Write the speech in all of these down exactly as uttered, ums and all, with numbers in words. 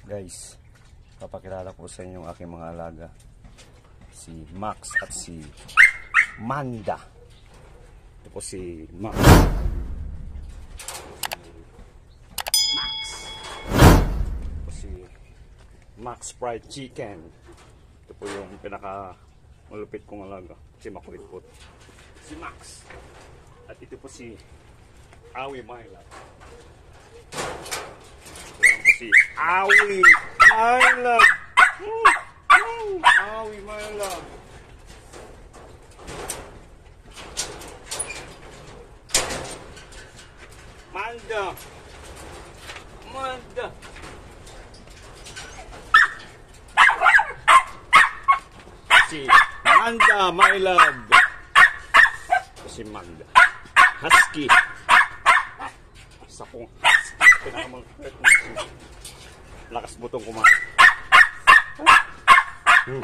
Guys, papakilala ko sa inyo ang aking mga alaga, si Max at si Manda. Ito po si Max. Max. Ito po si Max Fried Chicken. Ito po yung pinaka malupit kong alaga, si makulit po si Max. At ito po si Awi Myla. Si Awi Myla. Awi Myla. Manda. Manda. Si Manda, my love. Si Manda. Husky. Sa kong husky. Pinakamagpet na si lakas butong kumain. Hmm.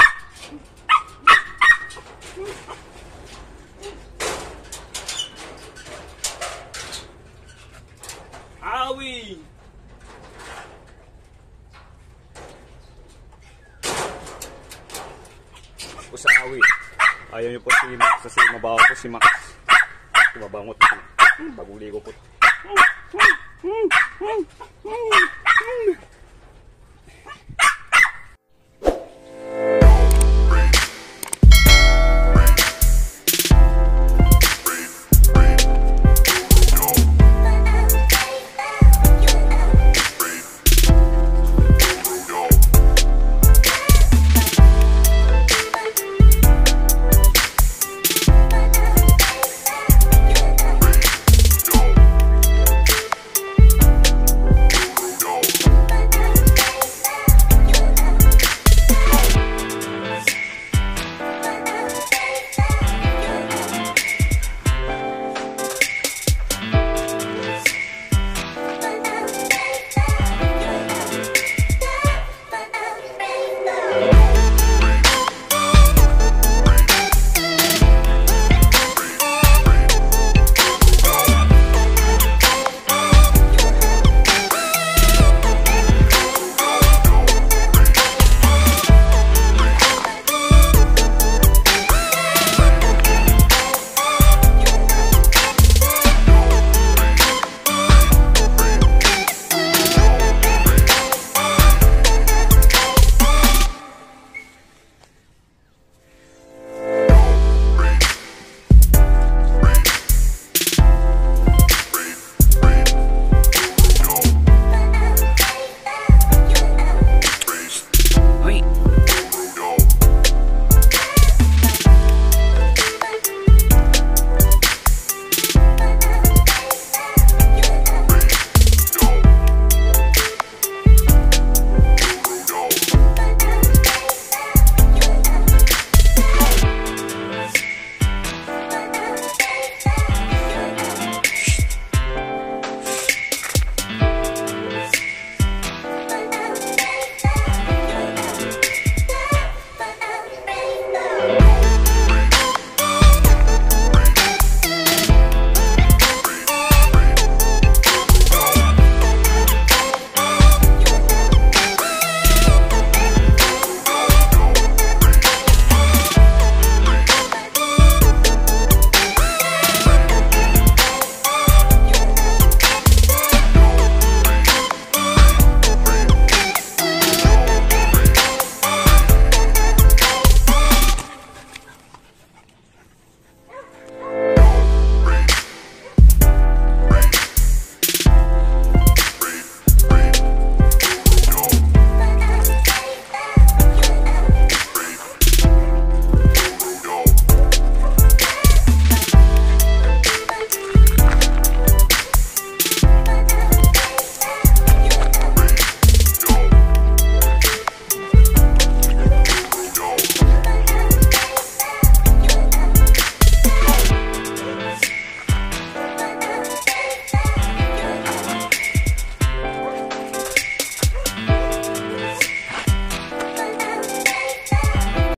Awi! Ako sa Awi. Ayaw niyo po si Max kasi mabaho po si Max. Mabangot po. Bagong ligo po.